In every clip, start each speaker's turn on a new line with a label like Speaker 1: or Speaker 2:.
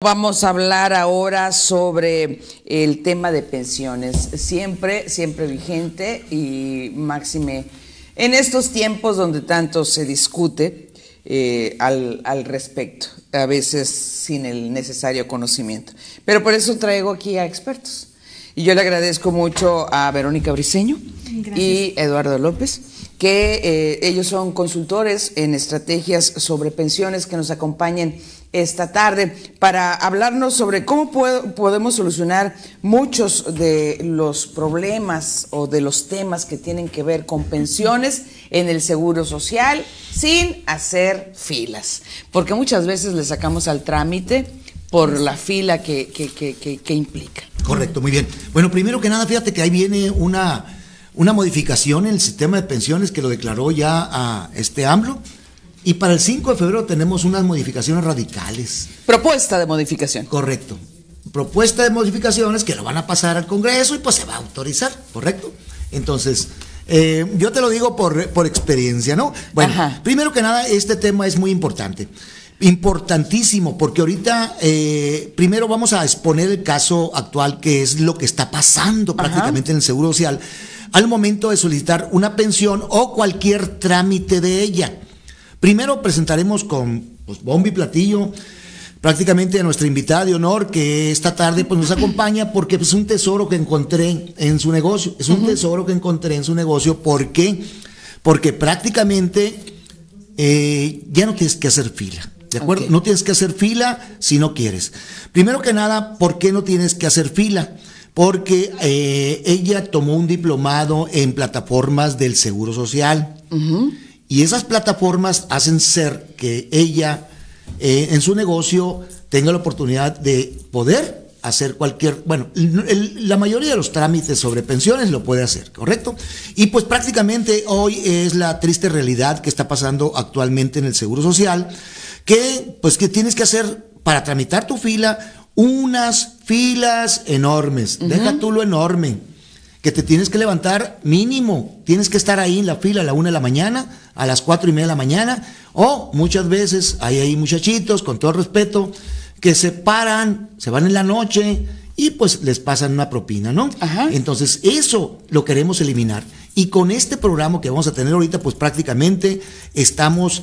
Speaker 1: Vamos a hablar ahora sobre el tema de pensiones, siempre vigente y máxime en estos tiempos donde tanto se discute al respecto, a veces sin el necesario conocimiento. Pero por eso traigo aquí a expertos. Y yo le agradezco mucho a Verónica Briceño y Eduardo López, que ellos son consultores en estrategias sobre pensiones, que nos acompañen esta tarde para hablarnos sobre cómo podemos solucionar muchos de los problemas o de los temas que tienen que ver con pensiones en el Seguro Social sin hacer filas, porque muchas veces le sacamos al trámite por la fila que implica.
Speaker 2: Correcto, muy bien. Bueno, primero que nada, fíjate que ahí viene una modificación en el sistema de pensiones que lo declaró ya a AMLO. Y para el 5 de febrero tenemos unas modificaciones radicales.
Speaker 1: Propuesta de modificación.
Speaker 2: Correcto. Propuesta de modificaciones que lo van a pasar al Congreso y pues se va a autorizar, ¿correcto? Entonces, yo te lo digo por experiencia, ¿no? Bueno, primero que nada, este tema es muy importante. Importantísimo, porque ahorita primero vamos a exponer el caso actual, que es lo que está pasando prácticamente en el Seguro Social al momento de solicitar una pensión o cualquier trámite de ella. Primero presentaremos con bombo y platillo prácticamente a nuestra invitada de honor, que esta tarde pues nos acompaña, porque es un tesoro que encontré en su negocio. Es un tesoro que encontré en su negocio. ¿Por qué? Porque prácticamente ya no tienes que hacer fila. ¿De acuerdo? No tienes que hacer fila si no quieres. Primero que nada, ¿por qué no tienes que hacer fila? Porque ella tomó un diplomado en plataformas del Seguro Social. Y esas plataformas hacen ser que ella en su negocio tenga la oportunidad de poder hacer cualquier, bueno, la mayoría de los trámites sobre pensiones lo puede hacer, ¿correcto? Y pues prácticamente hoy es la triste realidad que está pasando actualmente en el Seguro Social, que pues que tienes que hacer para tramitar tu fila unas filas enormes. Deja tú lo enorme, que te tienes que levantar mínimo, tienes que estar ahí en la fila a la 1 de la mañana, a las 4:30 de la mañana, o muchas veces hay ahí muchachitos, con todo respeto, que se paran, se van en la noche y pues les pasan una propina, ¿no? Entonces eso lo queremos eliminar. Y con este programa que vamos a tener ahorita, pues prácticamente estamos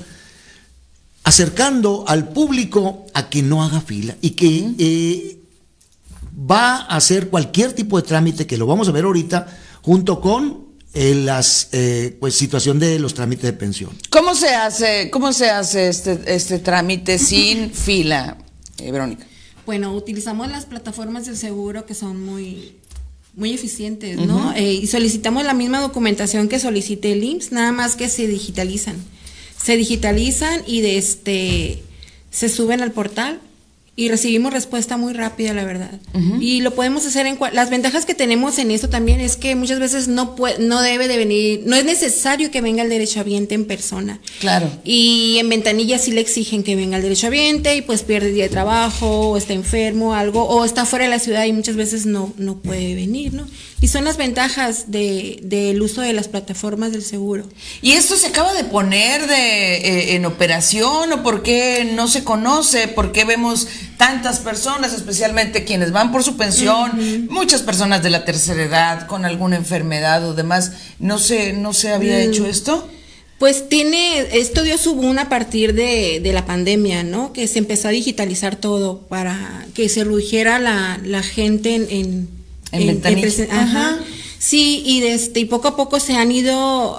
Speaker 2: acercando al público a que no haga fila y que va a hacer cualquier tipo de trámite, que lo vamos a ver ahorita, junto con pues situación de los trámites de pensión.
Speaker 1: ¿Cómo se hace este trámite sin fila, Verónica?
Speaker 3: Bueno, utilizamos las plataformas del seguro, que son muy eficientes, ¿no? Y solicitamos la misma documentación que solicite el IMSS, nada más que se digitalizan. Se digitalizan y se suben al portal y recibimos respuesta muy rápida, la verdad. Y lo podemos hacer las ventajas que tenemos en esto también es que muchas veces no debe de venir, no es necesario que venga el derechohabiente en persona. Claro. Y en ventanilla sí le exigen que venga el derechohabiente y pues pierde día de trabajo, o está enfermo, algo, o está fuera de la ciudad y muchas veces no puede venir, ¿no? Y son las ventajas del uso de las plataformas del seguro.
Speaker 1: ¿Y esto se acaba de poner en operación o por qué no se conoce? ¿Por qué vemos tantas personas, especialmente quienes van por su pensión, muchas personas de la tercera edad con alguna enfermedad o demás? ¿No se había hecho esto?
Speaker 3: Pues esto dio su boom a partir de la pandemia, ¿no? Que se empezó a digitalizar todo para que se redujera la gente en ventanilla. Sí, y poco a poco se han ido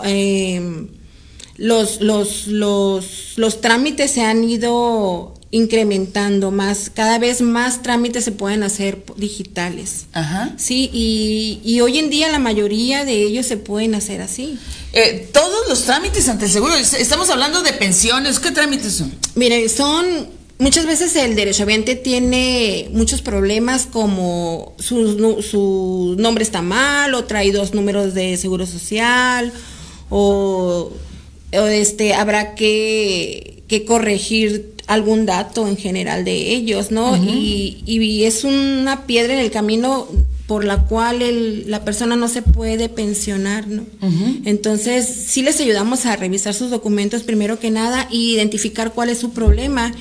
Speaker 3: los trámites se han ido incrementando más, cada vez más trámites se pueden hacer digitales. Sí, y hoy en día la mayoría de ellos se pueden hacer así.
Speaker 1: Todos los trámites ante el seguro, estamos hablando de pensiones, ¿qué trámites son?
Speaker 3: Mire, muchas veces el derechohabiente tiene muchos problemas, como su nombre está mal, o trae 2 números de seguro social, o habrá que corregir algún dato en general de ellos, ¿no? Y es una piedra en el camino por la cual la persona no se puede pensionar, ¿no? Entonces, sí les ayudamos a revisar sus documentos primero que nada y identificar cuál es su problema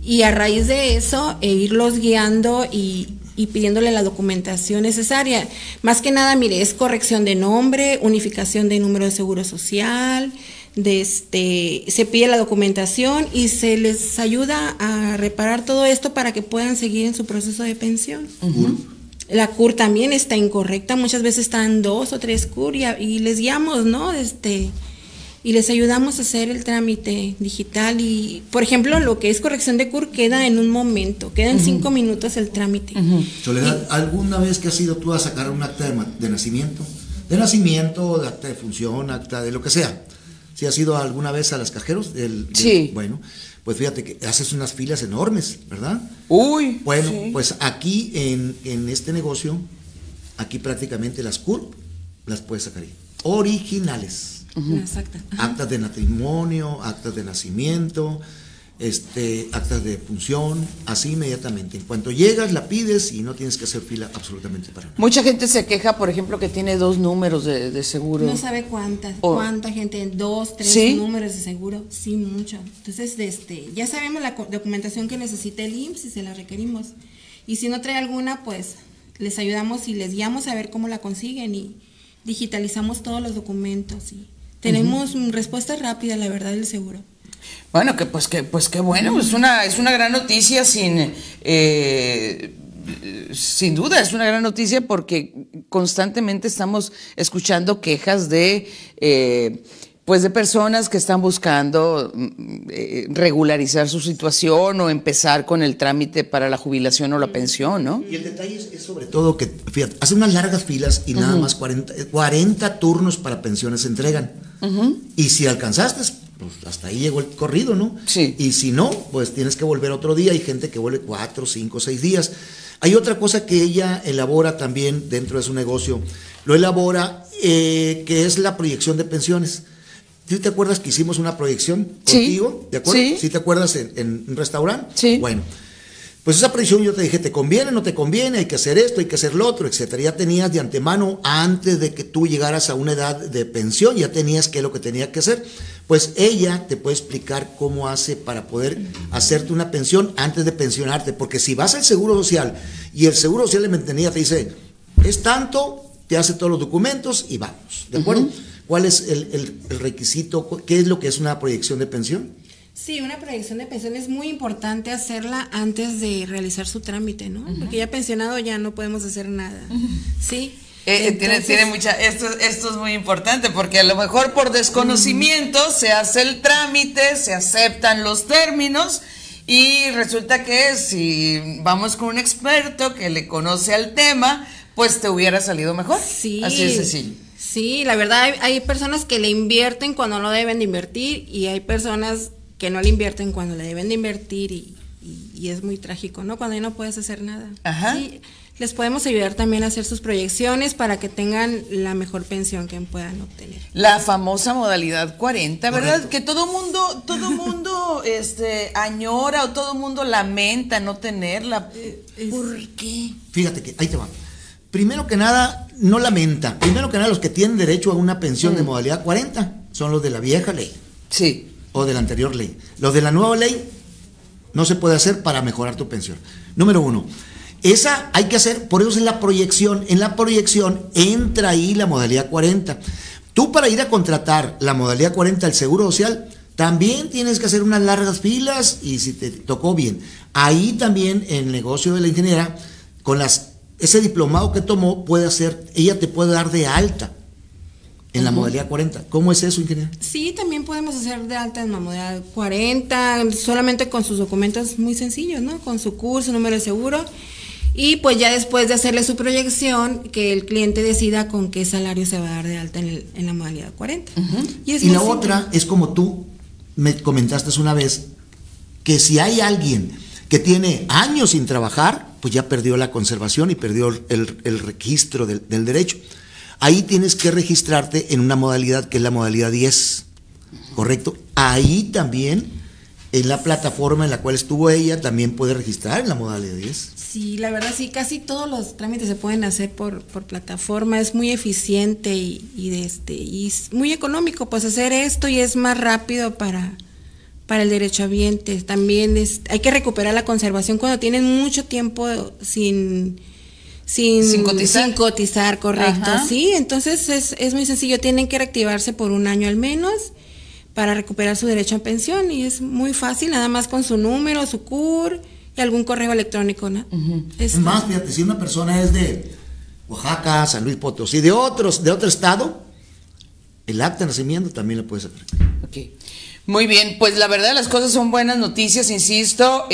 Speaker 3: Y a raíz de eso, irlos guiando y pidiéndole la documentación necesaria. Más que nada, mire, es corrección de nombre, unificación de número de seguro social, se pide la documentación y se les ayuda a reparar todo esto para que puedan seguir en su proceso de pensión. La CUR también está incorrecta, muchas veces están 2 o 3 CUR y les guiamos, ¿no? Y les ayudamos a hacer el trámite digital y, por ejemplo, lo que es corrección de CUR queda en un momento, queda en 5 minutos el trámite.
Speaker 2: Soledad, ¿alguna vez que has ido tú a sacar un acta de nacimiento? De nacimiento, de acta de función, acta de lo que sea. ¿Sí has ido alguna vez a los cajeros?
Speaker 1: Sí.
Speaker 2: Bueno, pues fíjate que haces unas filas enormes, ¿verdad?
Speaker 1: Uy.
Speaker 2: Bueno,
Speaker 1: sí.
Speaker 2: pues aquí en este negocio, aquí prácticamente las CUR las puedes sacar ahí. Originales.
Speaker 3: Las actas.
Speaker 2: Actas de matrimonio, actas de nacimiento, actas de función, así inmediatamente. En cuanto llegas, la pides y no tienes que hacer fila absolutamente para nada.
Speaker 1: Mucha gente se queja, por ejemplo, que tiene 2 números de seguro.
Speaker 3: No sabe cuánta gente, 2, 3
Speaker 1: ¿Sí?
Speaker 3: números de seguro, sí, mucho. Entonces, ya sabemos la documentación que necesita el IMSS y se la requerimos. Y si no trae alguna, pues les ayudamos y les guiamos a ver cómo la consiguen y digitalizamos todos los documentos y tenemos respuesta rápida, la verdad, del seguro.
Speaker 1: Bueno, que bueno, es una gran noticia sin duda, es una gran noticia porque constantemente estamos escuchando quejas de personas que están buscando regularizar su situación o empezar con el trámite para la jubilación o la pensión, ¿no?
Speaker 2: Y el detalle es sobre todo que, fíjate, hacen unas largas filas y nada más 40 turnos para pensiones se entregan. Y si alcanzaste, pues hasta ahí llegó el corrido, ¿no?
Speaker 1: Sí.
Speaker 2: Y si no, pues tienes que volver otro día. Hay gente que vuelve 4, 5, 6 días. Hay otra cosa que ella elabora también dentro de su negocio. Lo elabora, que es la proyección de pensiones. ¿Sí te acuerdas que hicimos una proyección contigo? ¿De acuerdo?
Speaker 1: Sí.
Speaker 2: ¿Sí te acuerdas en un restaurante?
Speaker 1: Sí.
Speaker 2: Bueno, pues esa proyección yo te dije, ¿te conviene, no te conviene? Hay que hacer esto, hay que hacer lo otro, etcétera. Ya tenías de antemano, antes de que tú llegaras a una edad de pensión, ya tenías qué es lo que tenía que hacer. Pues ella te puede explicar cómo hace para poder hacerte una pensión antes de pensionarte. Porque si vas al Seguro Social y el Seguro Social de Mantenida te dice, es tanto, te hace todos los documentos y vamos, ¿de acuerdo? ¿Cuál es el requisito? ¿Qué es lo que es una proyección de pensión?
Speaker 3: Sí, una proyección de pensión es muy importante hacerla antes de realizar su trámite, ¿no? Porque ya pensionado ya no podemos hacer nada, ¿sí?
Speaker 1: Entonces, tiene mucha, esto es muy importante porque a lo mejor por desconocimiento se hace el trámite, se aceptan los términos y resulta que si vamos con un experto que le conoce al tema, pues te hubiera salido mejor.
Speaker 3: Sí.
Speaker 1: Así es sencillo.
Speaker 3: Sí, la verdad hay personas que le invierten cuando no deben de invertir y hay personas que no le invierten cuando le deben de invertir y es muy trágico, ¿no? Cuando ya no puedes hacer nada.
Speaker 1: Ajá.
Speaker 3: Sí, les podemos ayudar también a hacer sus proyecciones para que tengan la mejor pensión que puedan obtener.
Speaker 1: La famosa modalidad 40, ¿verdad?
Speaker 2: Correcto.
Speaker 1: Que todo mundo añora o todo mundo lamenta no tenerla. ¿Por qué?
Speaker 2: Fíjate que ahí te va. Primero que nada, no lamenta. Primero que nada, los que tienen derecho a una pensión de modalidad 40 son los de la vieja ley.
Speaker 1: Sí.
Speaker 2: O de la anterior ley. Los de la nueva ley no se puede hacer para mejorar tu pensión. Número 1. Esa hay que hacer, por eso es la proyección. En la proyección entra ahí la modalidad 40. Tú para ir a contratar la modalidad 40 al Seguro Social, también tienes que hacer unas largas filas y si te tocó bien. Ahí también en el negocio de la ingeniera, con ese diplomado que tomó, ella te puede dar de alta en la modalidad 40. ¿Cómo es eso, ingeniera?
Speaker 3: Sí, también podemos hacer de alta en la modalidad 40, solamente con sus documentos muy sencillos, ¿no? Con su curso, número de seguro. Y pues ya después de hacerle su proyección, que el cliente decida con qué salario se va a dar de alta en la modalidad 40.
Speaker 2: Y la otra es como tú me comentaste una vez, que si hay alguien que tiene años sin trabajar, pues ya perdió la conservación y perdió el registro del derecho. Ahí tienes que registrarte en una modalidad que es la modalidad 10, ¿correcto? Ahí también, en la plataforma en la cual estuvo ella, también puede registrar en la modalidad 10.
Speaker 3: Sí, la verdad sí, casi todos los trámites se pueden hacer por plataforma, es muy eficiente y es muy económico pues hacer esto y es más rápido para para el derechohabiente. También hay que recuperar la conservación cuando tienen mucho tiempo sin cotizar, correcto. Ajá. Sí, entonces es muy sencillo, tienen que reactivarse por 1 año al menos para recuperar su derecho a pensión, y es muy fácil, nada más con su número, su CUR y algún correo electrónico, ¿no?
Speaker 2: Es más, fíjate, si una persona es de Oaxaca, San Luis Potosí, de otro estado, el acta de nacimiento también lo puede sacar.
Speaker 1: Ok. Muy bien, pues la verdad las cosas son buenas noticias, insisto,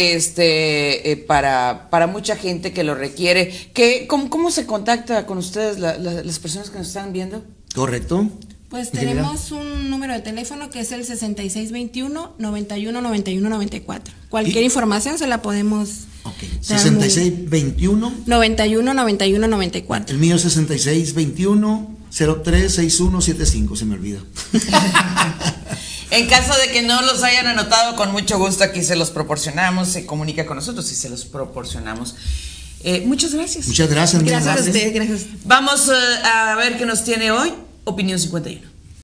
Speaker 1: para mucha gente que lo requiere. ¿Cómo se contacta con ustedes las personas que nos están viendo?
Speaker 2: Correcto.
Speaker 3: Pues tenemos un número de teléfono que es el 6621-919194. Cualquier información se la podemos...
Speaker 2: Ok, 6621
Speaker 3: 919194.
Speaker 2: El mío es 6621-036175, se me olvida.
Speaker 1: En caso de que no los hayan anotado, con mucho gusto aquí se los proporcionamos, se comunica con nosotros y se los proporcionamos. Muchas gracias.
Speaker 2: Muchas gracias.
Speaker 3: Gracias a usted, gracias.
Speaker 1: Vamos a ver qué nos tiene hoy Opinión 51.